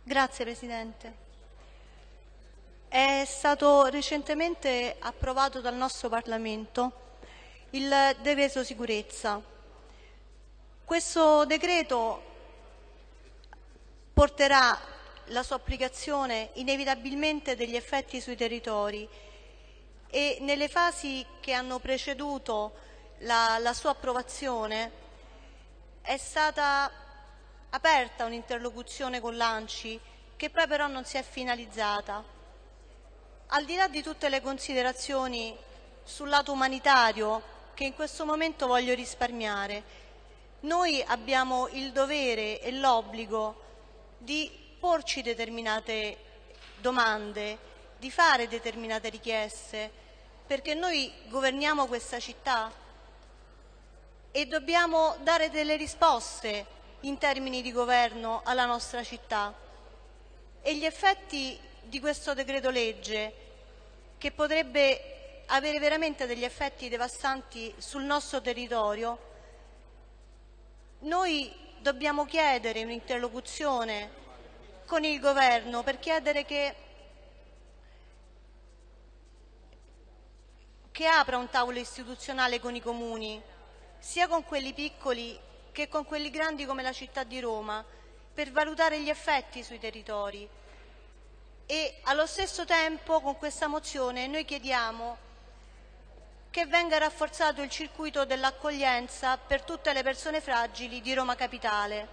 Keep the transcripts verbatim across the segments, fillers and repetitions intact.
Grazie Presidente. È stato recentemente approvato dal nostro Parlamento il decreto sicurezza. Questo decreto porterà la sua applicazione inevitabilmente degli effetti sui territori e nelle fasi che hanno preceduto la, la sua approvazione è stata aperta un'interlocuzione con l'ANCI che poi però non si è finalizzata. Al di là di tutte le considerazioni sul lato umanitario che in questo momento voglio risparmiare, noi abbiamo il dovere e l'obbligo di porci determinate domande, di fare determinate richieste, perché noi governiamo questa città e dobbiamo dare delle risposte in termini di governo alla nostra città. E gli effetti di questo decreto legge, che potrebbe avere veramente degli effetti devastanti sul nostro territorio, noi dobbiamo chiedere un'interlocuzione con il governo per chiedere che, che apra un tavolo istituzionale con i comuni, sia con quelli piccoli che con quelli grandi come la città di Roma, per valutare gli effetti sui territori. E allo stesso tempo con questa mozione noi chiediamo che venga rafforzato il circuito dell'accoglienza per tutte le persone fragili di Roma Capitale.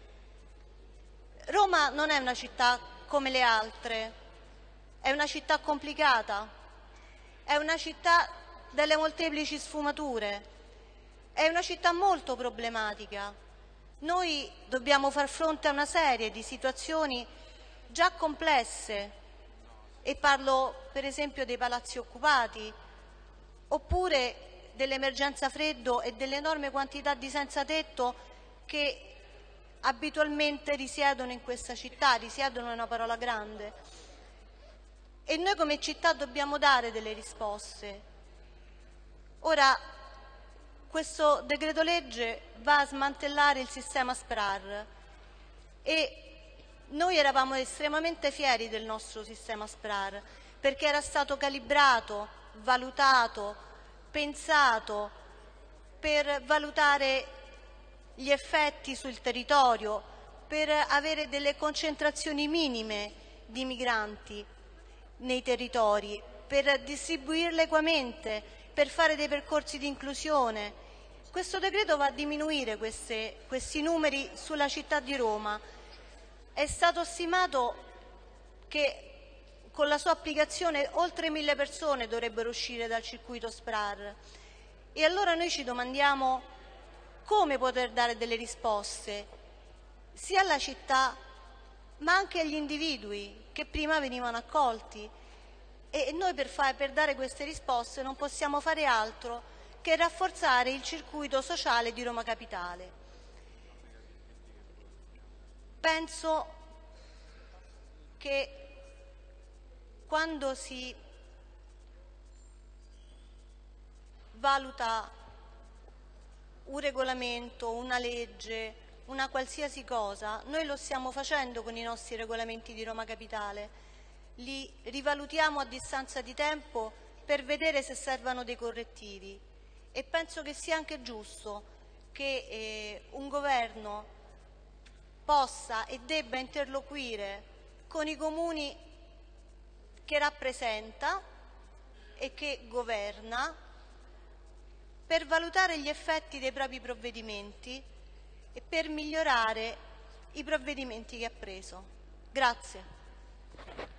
Roma non è una città come le altre, è una città complicata, è una città delle molteplici sfumature, è una città molto problematica. Noi dobbiamo far fronte a una serie di situazioni già complesse, e parlo per esempio dei palazzi occupati, oppure dell'emergenza freddo e dell'enorme quantità di senza tetto che abitualmente risiedono in questa città. Risiedono è una parola grande. E noi come città dobbiamo dare delle risposte. Ora, questo decreto legge va a smantellare il sistema SPRAR e noi eravamo estremamente fieri del nostro sistema SPRAR perché era stato calibrato, valutato, pensato per valutare gli effetti sul territorio, per avere delle concentrazioni minime di migranti nei territori, per distribuirle equamente, per fare dei percorsi di inclusione. Questo decreto va a diminuire queste, questi numeri sulla città di Roma. È stato stimato che con la sua applicazione oltre mille persone dovrebbero uscire dal circuito SPRAR. E allora noi ci domandiamo come poter dare delle risposte sia alla città ma anche agli individui che prima venivano accolti. E noi per, fare, per dare queste risposte non possiamo fare altro che rafforzare il circuito sociale di Roma Capitale. Penso che quando si valuta un regolamento, una legge, una qualsiasi cosa, noi lo stiamo facendo con i nostri regolamenti di Roma Capitale. Li rivalutiamo a distanza di tempo per vedere se servono dei correttivi e penso che sia anche giusto che eh, un governo possa e debba interloquire con i comuni che rappresenta e che governa per valutare gli effetti dei propri provvedimenti e per migliorare i provvedimenti che ha preso. Grazie.